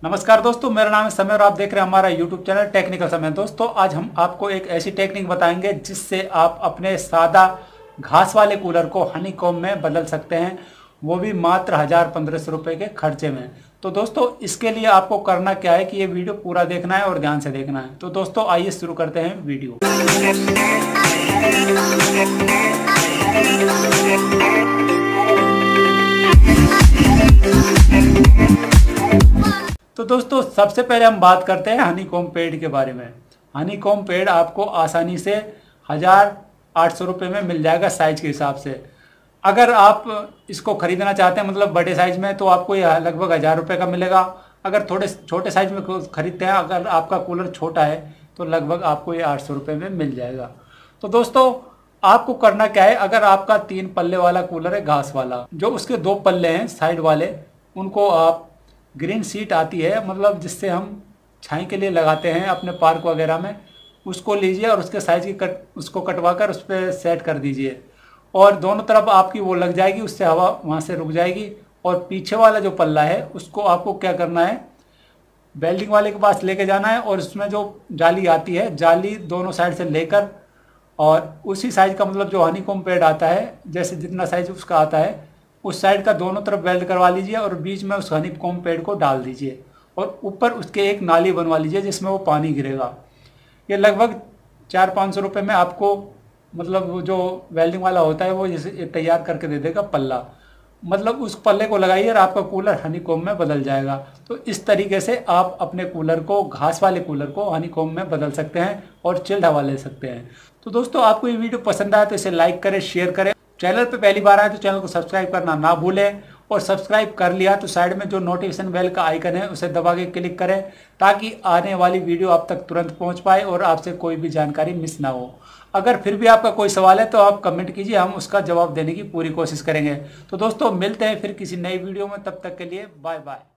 नमस्कार दोस्तों, मेरा नाम है समय और आप देख रहे हैं हमारा YouTube चैनल टेक्निकल समय। दोस्तों आज हम आपको एक ऐसी टेक्निक बताएंगे जिससे आप अपने सादा घास वाले कूलर को हनीकॉम्ब में बदल सकते हैं, वो भी मात्र 1000-1500 रुपये के खर्चे में। तो दोस्तों इसके लिए आपको करना क्या है कि ये वीडियो पूरा देखना है और ध्यान से देखना है। तो दोस्तों आइए शुरू करते हैं वीडियो। तो दोस्तों सबसे पहले हम बात करते हैं हनीकॉम्ब पेड़ के बारे में। हनीकॉम्ब पेड़ आपको आसानी से 1800 रुपये में मिल जाएगा साइज के हिसाब से। अगर आप इसको खरीदना चाहते हैं मतलब बड़े साइज में, तो आपको यह लगभग 1000 रुपये का मिलेगा। अगर थोड़े छोटे साइज में खरीदते हैं, अगर आपका कूलर छोटा है तो लगभग आपको ये 800 रुपये में मिल जाएगा। तो दोस्तों आपको करना क्या है, अगर आपका 3 पल्ले वाला कूलर है घास वाला, जो उसके 2 पल्ले हैं साइड वाले, उनको आप ग्रीन सीट आती है मतलब जिससे हम छाई के लिए लगाते हैं अपने पार्क वगैरह में, उसको लीजिए और उसके साइज की उसको कटवा कर उस पर सेट कर दीजिए और दोनों तरफ आपकी वो लग जाएगी, उससे हवा वहाँ से रुक जाएगी। और पीछे वाला जो पल्ला है उसको आपको क्या करना है, वेल्डिंग वाले के पास लेके जाना है और उसमें जो जाली आती है, जाली दोनों साइड से लेकर और उसी साइज का मतलब जो हनीकॉम्ब पेड़ आता है, जैसे जितना साइज उसका आता है उस साइड का दोनों तरफ वेल्ड करवा लीजिए और बीच में उस हनीकॉम्ब पेड़ को डाल दीजिए और ऊपर उसके एक नाली बनवा लीजिए जिसमें वो पानी गिरेगा। ये लगभग 400-500 रुपये में आपको मतलब जो वेल्डिंग वाला होता है वो जैसे तैयार करके दे देगा पल्ला, मतलब उस पल्ले को लगाइए और आपका कूलर हनीकॉम्ब में बदल जाएगा। तो इस तरीके से आप अपने कूलर को, घास वाले कूलर को हनीकॉम्ब में बदल सकते हैं और चिल्ड हवा ले सकते हैं। तो दोस्तों आपको ये वीडियो पसंद आया तो इसे लाइक करें, शेयर करें। चैनल पे पहली बार आए तो चैनल को सब्सक्राइब करना ना भूलें और सब्सक्राइब कर लिया तो साइड में जो नोटिफिकेशन बेल का आइकन है उसे दबा के क्लिक करें ताकि आने वाली वीडियो आप तक तुरंत पहुंच पाए और आपसे कोई भी जानकारी मिस ना हो। अगर फिर भी आपका कोई सवाल है तो आप कमेंट कीजिए, हम उसका जवाब देने की पूरी कोशिश करेंगे। तो दोस्तों मिलते हैं फिर किसी नई वीडियो में, तब तक के लिए बाय बाय।